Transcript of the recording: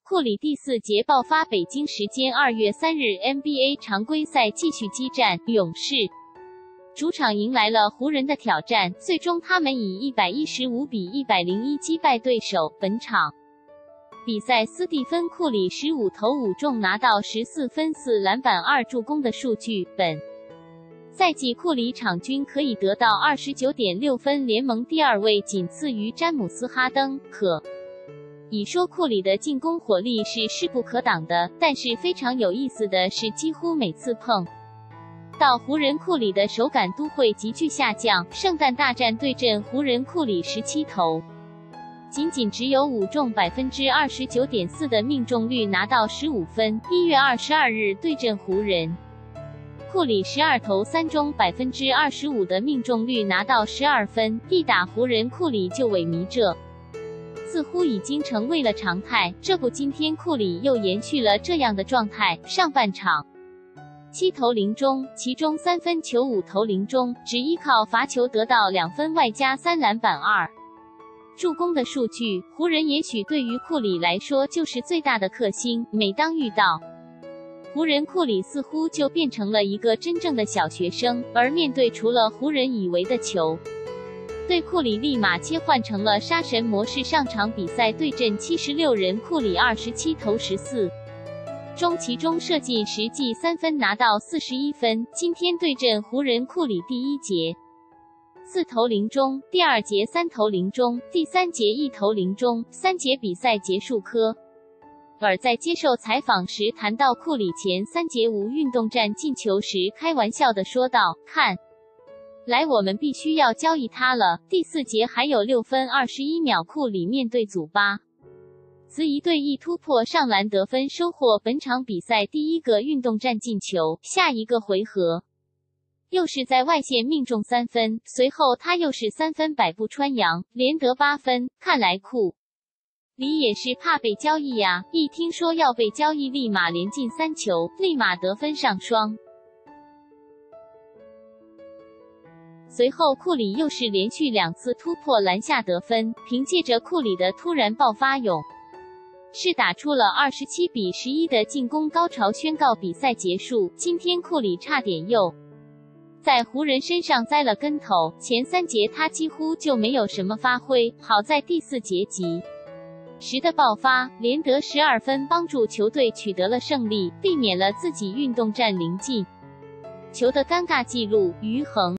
库里第4节爆发，北京时间2月3日 NBA 常规赛继续激战，勇士主场迎来了湖人的挑战，最终他们以115比101击败对手。本场比赛，斯蒂芬·库里15投5中，拿到14分、4篮板、2助攻的数据。本赛季库里场均可以得到29.6分，联盟第2位，仅次于詹姆斯·哈登。可以说库里的进攻火力是势不可挡的，但是非常有意思的是，几乎每次碰到湖人，库里的手感都会急剧下降。圣诞大战对阵湖人，库里17投仅只有5中，29.4%的命中率，拿到15分。1月22日对阵湖人，库里12投3中，25%的命中率，拿到12分。一打湖人，库里就萎靡，这似乎已经成为了常态。这不，今天库里又延续了这样的状态。上半场7投0中，其中3分球5投0中，只依靠罚球得到2分外加3篮板2助攻的数据。湖人也许对于库里来说就是最大的克星，每当遇到湖人，库里似乎就变成了一个真正的小学生，而面对除了湖人以为的球对，库里立马切换成了杀神模式。上场比赛对阵76人，库里27投14中，其中射进实际3分，拿到41分。今天对阵湖人，库里第1节4投0中，第2节3投0中，第3节1投0中，3节比赛结束。科尔在接受采访时谈到库里前3节无运动战进球时，开玩笑地说道：“看来我们必须要交易他了。”第4节还有6分21秒，库里面对祖巴茨一对一突破上篮得分，收获本场比赛第1个运动战进球。下一个回合又是在外线命中3分，随后他又是3分百步穿杨，连得8分。看来库里也是怕被交易呀，一听说要被交易，立马连进3球，立马得分上双。随后库里又是连续2次突破篮下得分，凭借着库里的突然爆发，勇士打出了27比11的进攻高潮，宣告比赛结束。今天库里差点又在湖人身上栽了跟头，前3节他几乎就没有什么发挥，好在第4节及时的爆发，连得12分，帮助球队取得了胜利，避免了自己运动战临近球的尴尬记录。于恒